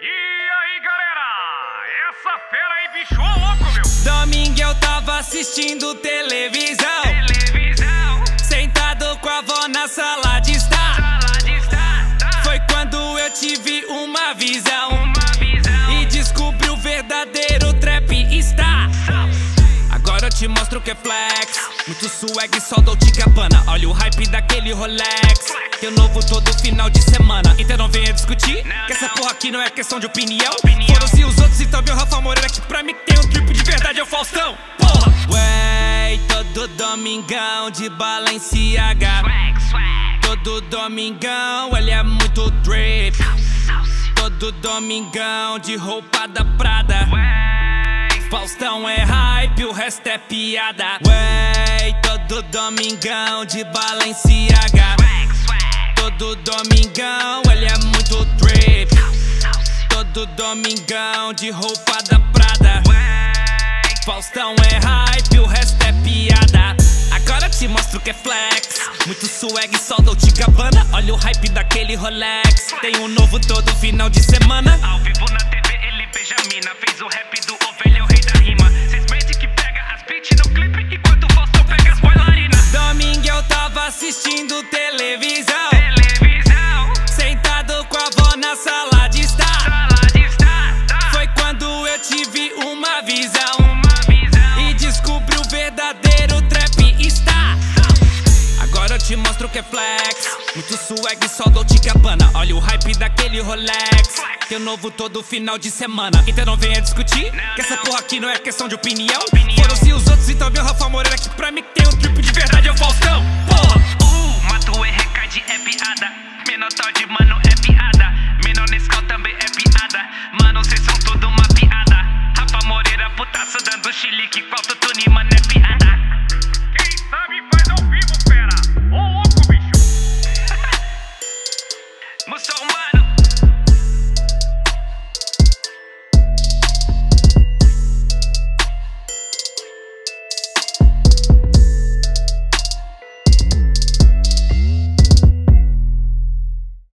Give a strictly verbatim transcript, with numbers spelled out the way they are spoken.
E aí galera, essa fera aí bicho é louco, meu. Domingo eu tava assistindo televisão, Televisão, sentado com a avó na sala de estar. sala de estar, tá. Foi quando eu tive uma visão, Uma visão e descobri o verdadeiro trap está. Agora eu te mostro o que é flex, muito swag, só Dolce e Gabbana. Olha o hype daquele Rolex, tem um novo todo final de semana. Então não venha discutir, não, que essa não. porra aqui não é questão de opinião, opinião. Foram-se os outros, então vem o Rafa Moreira, que pra mim tem um trip de verdade, é o Faustão. Porra! Ué, todo domingão de Balenciaga, swag, swag. todo domingão ele é muito drip. Sauce, Todo domingão de roupa da Prada. swag. Faustão é hype, o resto é piada. Ué, todo domingão de Balenciaga, Swag, swag. todo domingão ele é muito drip. Sauce, Todo domingão de roupa da Prada. swag. Faustão é hype, o resto é piada. Agora eu te mostro que é flex, muito swag, só Dolce e Gabbana. Olha o hype daquele Rolex, tem um novo todo final de semana. Ao vivo na T V ele beija a mina, fez o rap do ovelha, o rei da rima. Cês mente que pega as beats no clipe, enquanto o Faustão pega as bailarinas. Domingo eu tava assistindo televisão, Televisão, sentado com a avó na sala de estar. sala de estar, tá. Foi quando eu tive uma visão, Uma visão e descobri o verdadeiro trap está. Agora eu te mostro o que é flex, muito swag, só Dolce e Gabbana. Olha o hype daquele Rolex, tem um novo todo final de semana. Então não venha discutir, que essa porra aqui não é questão de opinião, Opinião. Foram-se os outros, então vem o Rafa Moreira, que pra mim tem um trip de verdade, é o Faustão. Porra! Uh, Mato e Recade é piada. Menor de mano é piada. Menor Nescau também é piada. Mano, cês são tudo uma piada. Rafa Moreira, putaço dando chilique com autotune, mano.